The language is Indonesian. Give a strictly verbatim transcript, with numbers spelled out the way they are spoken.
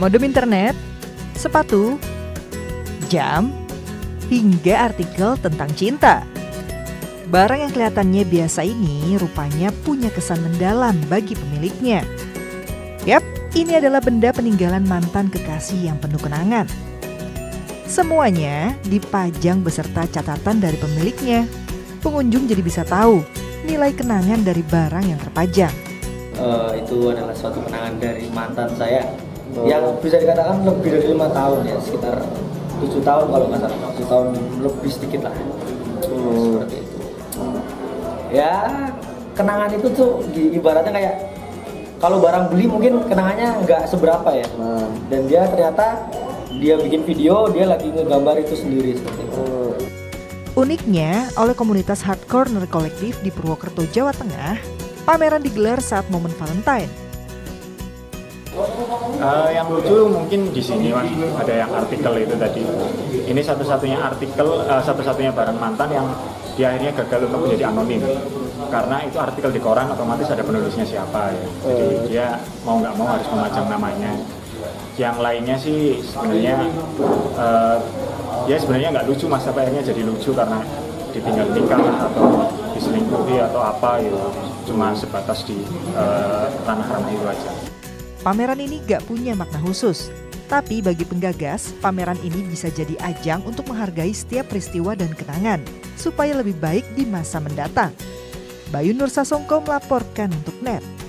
modem internet, sepatu, jam, hingga artikel tentang cinta. Barang yang kelihatannya biasa ini rupanya punya kesan mendalam bagi pemiliknya. Yap, ini adalah benda peninggalan mantan kekasih yang penuh kenangan. Semuanya dipajang beserta catatan dari pemiliknya. Pengunjung jadi bisa tahu nilai kenangan dari barang yang terpajang. Uh, itu adalah suatu kenangan dari mantan saya oh. yang bisa dikatakan lebih dari lima tahun ya, sekitar tujuh tahun kalau nggak salah, tujuh tahun lebih sedikit lah. Oh. Seperti itu. Ya, kenangan itu tuh ibaratnya kayak kalau barang beli mungkin kenangannya nggak seberapa ya. Nah. Dan dia ternyata dia bikin video, dia lagi ngegambar itu sendiri seperti itu. Uniknya, oleh komunitas Heart Corner Kolektif di Purwokerto, Jawa Tengah, pameran digelar saat momen Valentine. Uh, yang lucu mungkin di sini mas, ada yang artikel itu tadi. Ini satu-satunya artikel, uh, satu-satunya barang mantan yang dia akhirnya gagal untuk menjadi anonim. Karena itu artikel di koran, otomatis ada penulisnya siapa ya. Jadi dia mau nggak mau harus memajang namanya. Yang lainnya sih sebenarnya uh, ya sebenarnya nggak lucu mas, tapi akhirnya jadi lucu karena ditinggal nikah atau diselingkuhi atau apa gitu. Cuma sebatas di uh, ranah-ranah itu aja. Pameran ini gak punya makna khusus, tapi bagi penggagas, pameran ini bisa jadi ajang untuk menghargai setiap peristiwa dan kenangan, supaya lebih baik di masa mendatang. Bayu Nursasongko melaporkan untuk N E T.